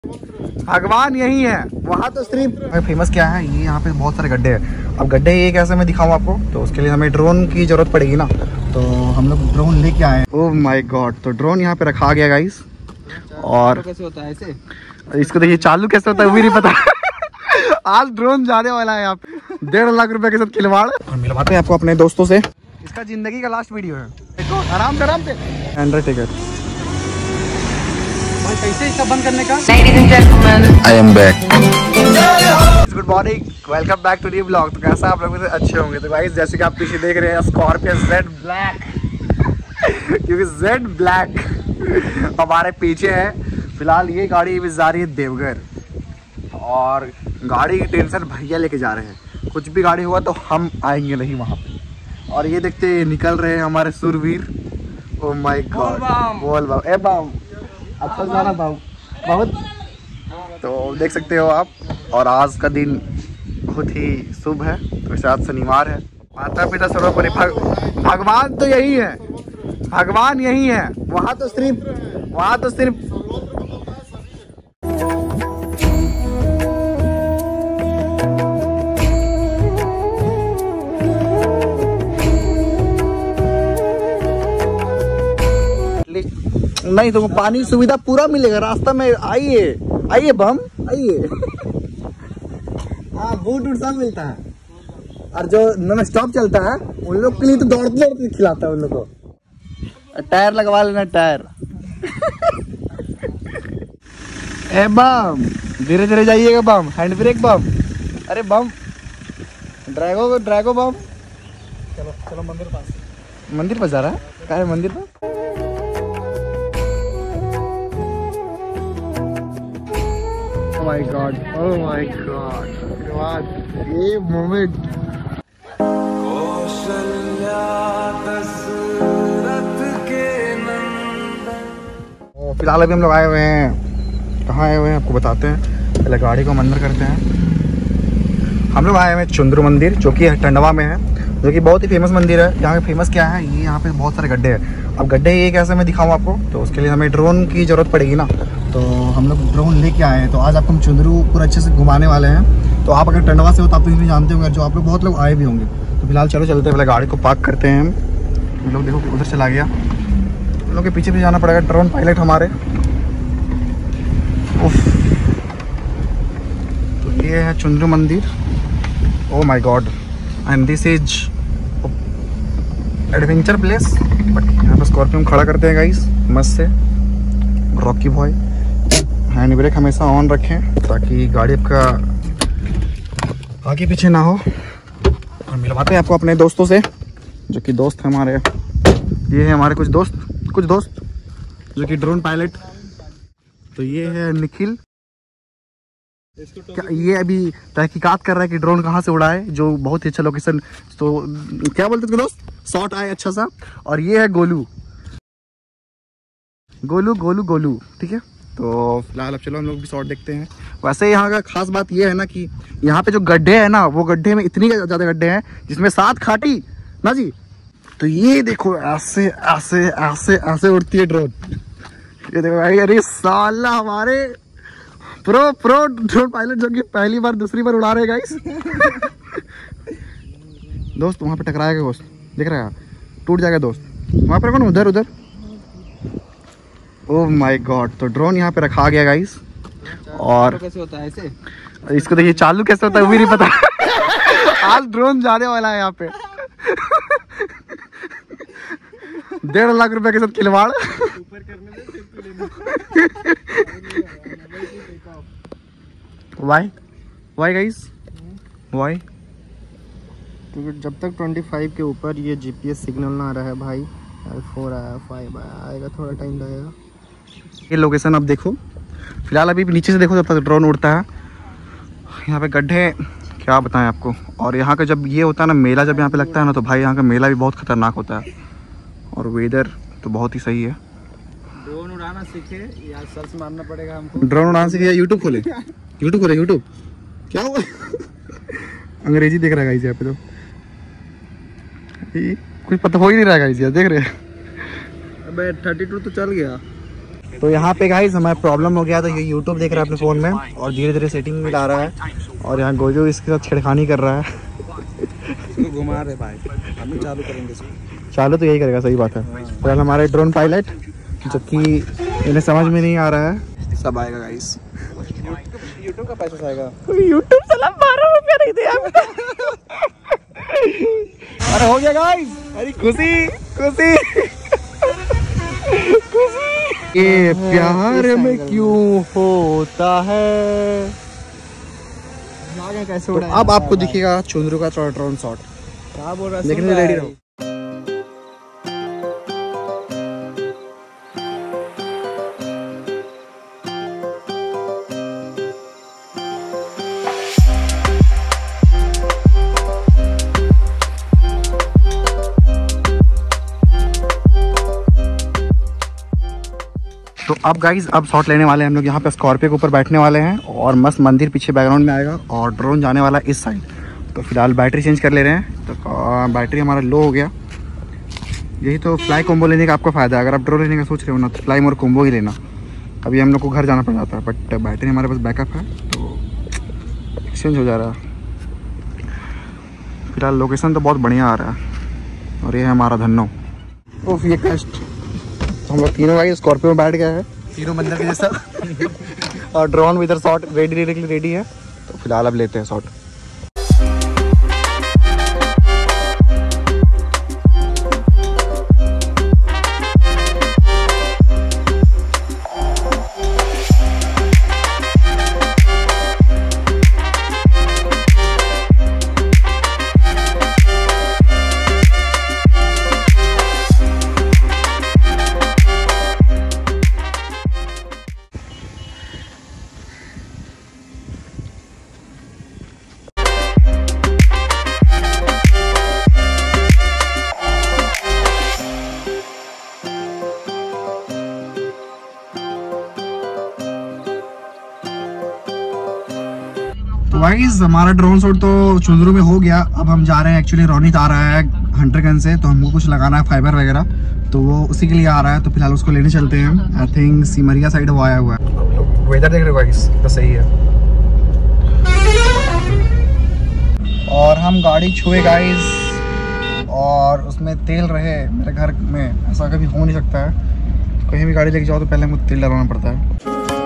भगवान यही है, वहाँ तो सिर्फ फेमस क्या है, ये यहाँ पे बहुत सारे गड्ढे हैं। अब गड्ढे ये कैसे मैं दिखाऊँ आपको, तो उसके लिए हमें ड्रोन की जरूरत पड़ेगी ना, तो हम लोग ड्रोन लेके आए। ओह माय गॉड, तो ड्रोन यहाँ पे रखा गया गाइस। और कैसे होता है ऐसे, इसको देखिए चालू कैसे होता है वो भी नहीं पता। आज ड्रोन जाने वाला है यहाँ पे 1.5 लाख रुपए के साथ खिलवाड़। और मिलवाते हैं आपको अपने दोस्तों से, इसका जिंदगी का लास्ट वीडियो है। देखो आराम से एंड्रॉइड टिकट कैसे इसका बंद करने का। I am back, good morning, welcome back to new blog. तो कैसा आप लोग मुझे अच्छे होंगे। तो गाइस जैसे कि आप पीछे देख रहे हैं स्कॉर्पियो जेड ब्लैक क्योंकि जेड ब्लैक हमारे पीछे है। फिलहाल ये गाड़ी जा रही है देवघर, और गाड़ी की टेंशन भैया लेके जा रहे हैं। कुछ भी गाड़ी हुआ तो हम आएंगे नहीं वहाँ पे। और ये देखते निकल रहे हैं हमारे सुरवीर। ओ माय गॉड, बोल बाम, ए बाम, अच्छा जाना बाम बहुत। तो देख सकते हो आप, और आज का दिन बहुत ही शुभ है, तो शायद शनिवार है। माता पिता सर्वोपरि, भगवान तो यही है, भगवान यही है, वहाँ तो सिर्फ नहीं, तो पानी सुविधा पूरा मिलेगा रास्ता में। आइए बम आइए। हाँ, बूट वूट सब मिलता है, और जो नॉन स्टॉप चलता है उन लोग के लिए तो दौड़ते खिलाता है उन लोग को। टायर लगवा लेना, टायर। ए बम, धीरे धीरे जाइएगा बम, हैंड ब्रेक बम। अरे बम, ड्रैगो बम। चलो मंदिर पर जा रहा है, क्या है मंदिर पर। Oh my God, oh my God, ये मोमेंट। फिलहाल अभी हम लोग आए हुए हैं, कहाँ आए हुए हैं आपको बताते हैं। पहले गाड़ी को अंदर करते हैं। हम लोग आए हुए हैं चुंद्रू मंदिर, जो कि टंडवा में है, जो कि बहुत ही फेमस मंदिर है। यहाँ पे फेमस क्या है, ये यहाँ पे बहुत सारे गड्ढे हैं। अब गड्ढे ये कैसे मैं दिखाऊँ आपको, तो उसके लिए हमें ड्रोन की ज़रूरत पड़ेगी ना, तो हम लोग ड्रोन लेके आए हैं। तो आज आपको हम चुंद्रू पूरा अच्छे से घुमाने वाले हैं। तो आप अगर टंडवा से हो तो आप तो इन्हें जानते होंगे, जो आप लोग बहुत लोग आए भी होंगे। तो फिलहाल चलो चलते हैं, पहले गाड़ी को पार्क करते हैं हम लोग। देखो उधर चला गया, हम लोग के पीछे भी जाना पड़ेगा, ड्रोन पायलट हमारे। तो ये है चुंद्रू मंदिर। Oh my God, and this is adventure place. But यहाँ पर स्कॉर्पियो हम खड़ा करते हैं गाइस, मस्त से। रॉकी बॉय, हैंड ब्रेक हमेशा ऑन रखें ताकि गाड़ी आपका आगे पीछे ना हो। और मिलवाते हैं आपको अपने दोस्तों से, जो कि दोस्त हैं हमारे। ये है हमारे कुछ दोस्त जो कि ड्रोन पायलट। तो ये है निखिल, ये अभी तहकीकात कर रहा है कि ड्रोन कहाँ से उड़ाए, जो बहुत ही अच्छा लोकेशन। तो क्या बोलते थे दोस्त, शॉट आए अच्छा सा। और ये है गोलू, ठीक है। तो फिलहाल अब चलो हम लोग भी शॉट देखते हैं। वैसे यहाँ का खास बात ये है ना कि यहाँ पे जो गड्ढे हैं ना, वो गड्ढे में इतनी ज़्यादा गड्ढे हैं जिसमें 7 खाटी ना जी। तो ये देखो ऐसे उड़ती है ड्रोन। ये देखो भाई, अरे साला हमारे प्रो ड्रोन पायलट, जो कि पहली बार दूसरी बार उड़ा रहे हैं गाइस। दोस्त वहाँ पे टकराएगा, दोस्त देख रहा है, टूट जाएगा दोस्त। वहाँ पर कौन, उधर। ओह माय गॉड, तो ड्रोन यहाँ पे रखा गया गाइस। और कैसे होता है ऐसे, इसको देखिए चालू कैसे होता है वो भी नहीं पता। आज ड्रोन जाने वाला है यहाँ पे 1.5 लाख रुपए के साथ खिलवाड़। Why guys, why? क्योंकि जब तक 25 के ऊपर ये जीपीएस सिग्नल ना आ रहा है भाई। 4 आया, 5 आएगा, थोड़ा टाइम लगेगा। ये लोकेशन आप देखो, फिलहाल अभी नीचे से देखो जब तक ड्रोन उड़ता है। यहाँ पे गड्ढे क्या बताएं आपको। और यहाँ का जब ये होता है ना मेला, जब यहाँ पे लगता है ना, तो भाई यहाँ का मेला भी बहुत खतरनाक होता है। और वेदर तो बहुत ही सही है। ड्रोन उड़ाना सीखे या सर्च मारना पड़ेगा हमको। ड्रोन उड़ाना सीखे, यूट्यूब खोले यूट्यूब क्या हुआ। अंग्रेजी देख रहा है गाइस यहाँ पे, तो कुछ पता हो ही नहीं रहा है गाइस, देख रहे हैं। अबे 32 तो चल गया। तो यहाँ पे गाइस हमारा प्रॉब्लम हो गया, तो ये यूट्यूब देख रहा है अपने फ़ोन में और धीरे धीरे सेटिंग में ला रहा है, और यहाँ गोजो इसके साथ छेड़खानी कर रहा है। इसको घुमा रहे भाई, हम चालू करेंगे इसको। चालू तो यही करेगा, सही बात है। फिलहाल हमारे ड्रोन पायलट, जबकि इन्हें समझ में नहीं आ रहा है, सब आएगा गाइस। यूट्यूब का पैसा आएगा। यूट्यूब चला 12 रुपया नहीं दिया। अरे हो गया गाइस, अरे खुशी खुशी खुशी। ये प्यार में क्यों होता है। कैसे तो अब आपको दिखेगा चुंदरू का ड्रोन शॉट। क्या बोल रहा है, देखने रेडी रहो। तो अब गाइज अब शॉट लेने वाले हैं हम लोग। यहाँ पे स्कॉर्पियो के ऊपर बैठने वाले हैं और मस्त मंदिर पीछे बैकग्राउंड में आएगा और ड्रोन जाने वाला इस साइड। तो फिलहाल बैटरी चेंज कर ले रहे हैं, तो बैटरी हमारा लो हो गया। यही तो फ्लाई कॉम्बो लेने का आपका फ़ायदा है। अगर आप ड्रोन लेने का सोच रहे हो ना, तो फ्लाई मोर कॉम्बो ही लेना। अभी हम लोग को घर जाना पड़ जाता है, बट बैटरी हमारे पास बैकअप है, तो एक्सचेंज हो जा रहा है। फिलहाल लोकेशन तो बहुत बढ़िया आ रहा है और ये है हमारा धन्नो। ओफ ये कष्ट। हम लोग तीनों भाई स्कॉर्पियो में बैठ गए हैं, तीनों मंदिर के जैसा। और ड्रोन भी इधर शॉट रेडी है, तो फिलहाल अब लेते हैं शॉट। गाइस हमारा ड्रोन शॉट तो चुंदरू में हो गया। अब हम जा रहे हैं, एक्चुअली रोनित आ रहा है हंटर गन से, तो हमको कुछ लगाना है फाइबर वगैरह, तो वो उसी के लिए आ रहा है। तो फिलहाल उसको लेने चलते हैं। आई थिंक सिमरिया साइड वो आया हुआ है। वेदर देख रहे हो गाइस, तो सही है। और हम गाड़ी छुए गाइस और उसमें तेल रहे मेरे घर में, ऐसा कभी हो नहीं सकता है। कहीं भी गाड़ी लेके जाओ तो पहले हमको तेल डलवाना पड़ता है।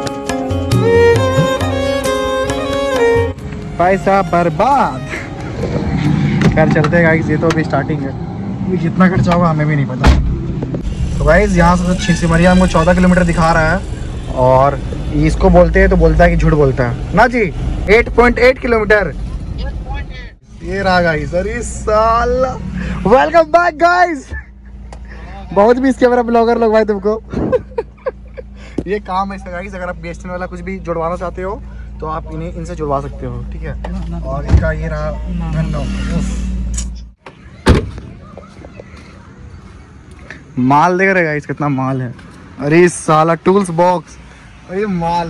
पैसा बर्बाद। खैर चलते हैं गाइस, ये तो अभी स्टार्टिंग है, ये कितना खर्चा होगा हमें भी नहीं पता। तो गाइस यहाँ से सिमरिया हमको 14 किलोमीटर दिखा रहा है, और इसको बोलते हैं तो बोलता है कि झूठ बोलता है ना जी। 8.8 किलोमीटर ये रहा गाइस। अरे साला, वेलकम बैक गाइस। बहुत भी इसके मेरा ब्लॉगर लोग भाई तुमको। ये काम है गाइस, अगर आप BSNL वाला कुछ भी जुड़वाना चाहते हो तो आप इनसे जुड़वा सकते हो, ठीक है। और इनका ये रहा धन्नो। माल देख रहे गाइस, कितना माल है। अरे साला टूल्स बॉक्स, अरे माल।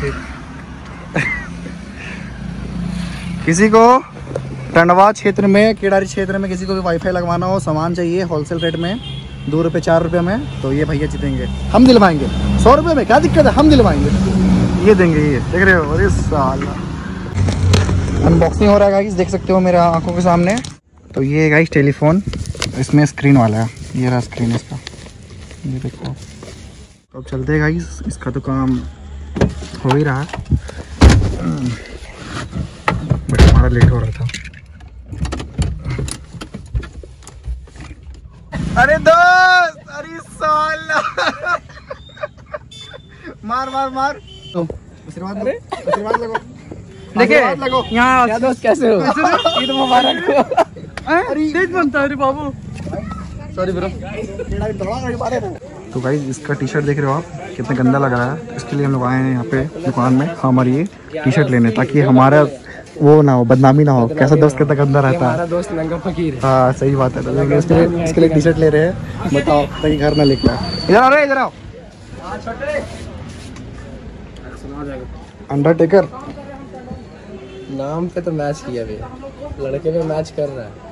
किसी को टंडवा क्षेत्र में, केडारी क्षेत्र में किसी को भी वाईफाई लगवाना हो, सामान चाहिए होलसेल रेट में 2 रुपये 4 रुपये में, तो ये भैया जीतेंगे। हम दिलवाएंगे 100 रुपये में, क्या दिक्कत है, हम दिलवाएंगे। ये देंगे, ये देख रहे हो। अरे साला अनबॉक्सिंग हो रहा है गाइस, देख सकते हो मेरे आंखों के सामने। तो ये गाइस टेलीफोन, इसमें स्क्रीन वाला है, ये रहा स्क्रीन इसका, ये देखो। तो अब चलते हैं गाइस, इसका तो काम हो ही रहा है, बट हमारा लेट हो रहा था। अरे दोस्त, अरे साला। मार मार मार, आशीर्वाद लगो। देखिए यहाँ दोस्त कैसे हो, ईद मुबारक हो। अरे बनता है बाबू, सॉरी ब्रो। तो गाइस इसका टी शर्ट देख रहे हो आप, कितना गंदा लग रहा है। इसके लिए हम लोग आए हैं यहाँ पे दुकान में हमारी ये टी शर्ट लेने, ताकि हमारा वो ना हो, बदनामी ना हो। कैसा दोस्त कितना गंदा रहता है, दोस्त नंगा फकीर। हाँ सही बात है। तो इसके लिए टी शर्ट ले रहे हैं, बताओ ताकि घर ना लेके आए। इधर आओ, इधर आओ। अंडरटेकर नाम पे तो मैच किया भैया, लड़के पे मैच कर रहा है।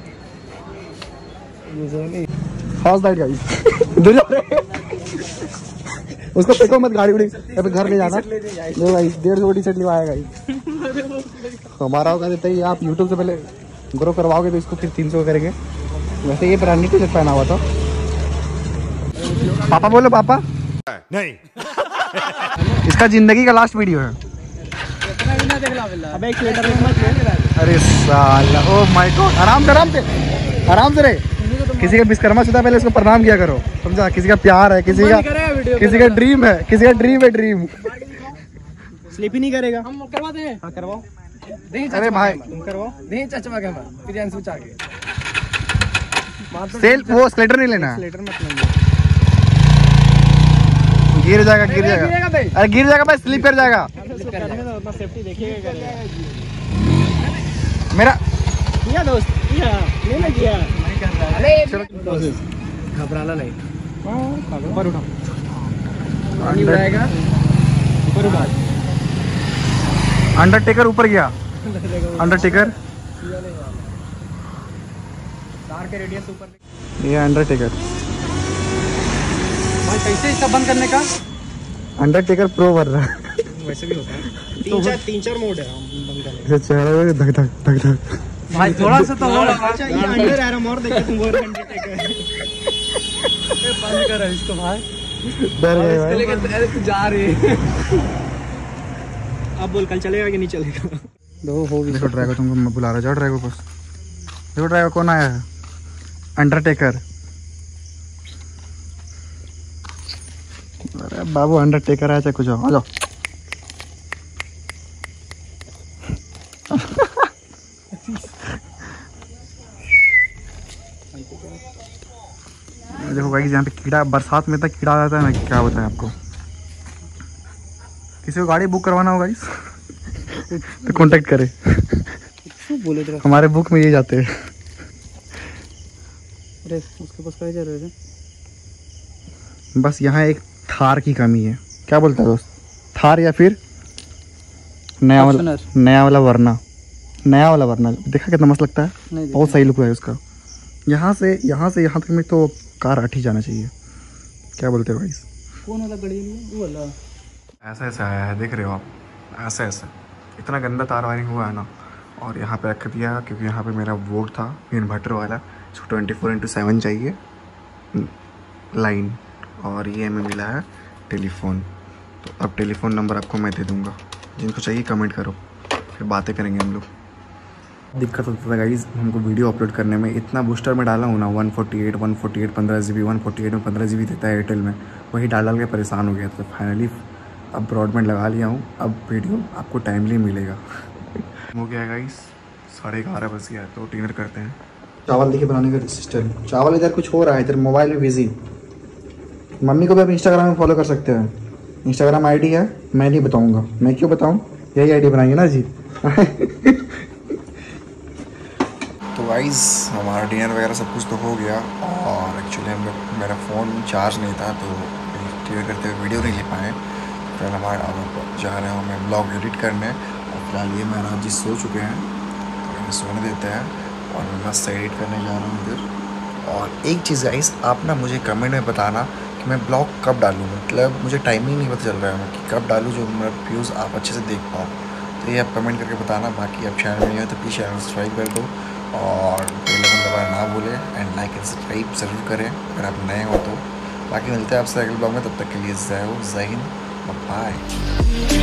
How's that guys? उसको फेंको मत, गाड़ी उड़ी अभी घर ले जाना। ले भाई 150 टी शर्ट लिवाएगा हमारा होगा देता ही। आप यूट्यूब से पहले ग्रो करवाओगे तो इसको फिर 300 करेंगे। वैसे ये ब्रांडेड टी शर्ट पहना हुआ था। पापा बोलो पापा। नहीं इसका जिंदगी का लास्ट वीडियो है। अरे साला, ओ माय गॉड। आराम से आराम से आराम से रे। किसी का विश्वकर्मा चुता पहले इसको प्रणाम किया करो, समझा? किसी का प्यार है, किसी का ड्रीम है, किसी का ड्रीम है, ड्रीम। स्लिप ही नहीं करेगा। हम करवाते हैं। हाँ करवाओ। अरे भाई करवाओ। नहीं चाचा का प्रियांशु चाके। सेल वो स्लेटर नहीं लेना। स्लेटर मत लेना। गिर जाएगा, गिर जाएगा। अरे गिर जाएगा भाई, स्लिप कर जाएगा। उतना सेफ्टी देखिएगा। मेरा किया दोस्त, किया नहीं ना किया। घबराना नहीं। ऊपर उठा, पानी उड़ाएगा। ऊपर उठा। अंडरटेकर ऊपर गया। अंडरटेकर के रेडियस ऊपर। ये अंडरटेकर। भाई कैसे इसका बंद करने का? अंडरटेकर प्रो भर रहा है। वैसे भी होता है। तीन चार मोड है बंद करने का। चेहरा में धक धक धक धक। भाई थोड़ा सा तो हो। अच्छा ये अंडर एरम और देखे तुम और अंडरटेकर। बंद कर इसको भाई। डर गए भाई। लेके जा रही है। अब बोल कल चलेगा कि नहीं चलेगा? दो हो भी। देखो ड्राइवर तुमको बुला रहा। जाओ ड्राइवर पास। देखो ड्राइवर कौन आया है? अंडरटेकर। अरे बाबू अंडरटेकर आया, चाहे कुछ हो। आ जाओ। देखो भाई यहाँ पे कीड़ा, बरसात में तक कीड़ा आ जाता है। मैं क्या बताएं आपको। किसी को गाड़ी बुक करवाना होगा इस तो कांटेक्ट करे। बोले तो हमारे बुक में ये जाते हैं। अरे उसके पास क्या जरूरत है? बस यहाँ एक थार की कमी है। क्या बोलता है दोस्त? थार या फिर नया वाला वरना। नया वाला वरना देखा कितना मस्त लगता है। बहुत सही लुक है उसका। यहाँ से यहाँ तक में तो कार हट ही जाना चाहिए। क्या बोलते हो भाई? कौन वाला गाड़ी है? वो वाला ऐसा ऐसा आया है, देख रहे हो आप? ऐसा ऐसा इतना गंदा तार वायरिंग हुआ है ना। और यहाँ पे रख दिया क्योंकि यहाँ पे मेरा बोर्ड था इन्वर्टर वाला, जो 24/7 चाहिए लाइन। और ये हमें मिला है टेलीफोन। तो अब टेलीफोन नंबर आपको मैं दे दूँगा, जिनको चाहिए कमेंट करो, फिर बातें करेंगे हम लोग। दिक्कत होता था गाइस हमको वीडियो अपलोड करने में। इतना बूस्टर में डाला हूँ ना, 148 15 GB 148 में 15 GB देता है एयरटेल में। वही डाल के परेशान हो गया। तो फाइनली अब ब्रॉडबैंड लगा लिया हूँ। अब वीडियो आपको टाइमली मिलेगा। हो गया गाइस, 11:30 बज गया। तो डिनर करते हैं। चावल देखिए बनाने का सिस्टम। चावल इधर कुछ हो रहा है, इधर मोबाइल में बिजी। मम्मी को भी आप इंस्टाग्राम में फॉलो कर सकते हैं। इंस्टाग्राम आईडी है, मैं नहीं बताऊँगा। मैं क्यों बताऊँ? यही आईडी बनाएंगे ना जी। तो गाइस हमारा डिनर वगैरह सब कुछ तो हो गया। और एक्चुअली हम लोग, मेरा फ़ोन चार्ज नहीं था तो क्लियर करते हुए वीडियो नहीं ले पाए। फिर हमारा जा रहे हैं हमें ब्लॉग एडिट करने। और फिलहाल ये महाराज जी सो चुके हैं तो इन्हें सोने देते हैं। और मैं बस एडिट करने जा रहा हूँ इधर। और एक चीज़ गाइस, आप ना मुझे कमेंट में बताना कि मैं ब्लॉग कब डालूँ। मतलब मुझे टाइमिंग नहीं पता चल रहा है कि कब डालूँ जो मेरा व्यूज़ आप अच्छे से देख पाओ। तो ये आप कमेंट करके बताना। बाकी आप चैनल में नहीं हो तो प्लीज़ चैनल सब्सक्राइब कर दो और बेल आइकन दबाना ना भूलें। एंड लाइक एंड सब्सक्राइब ज़रूर करें अगर आप नए हो तो। बाकी मिलते हैं आपसे अगले ब्लॉग में, तब तक के लिए जय हिंद, बाय।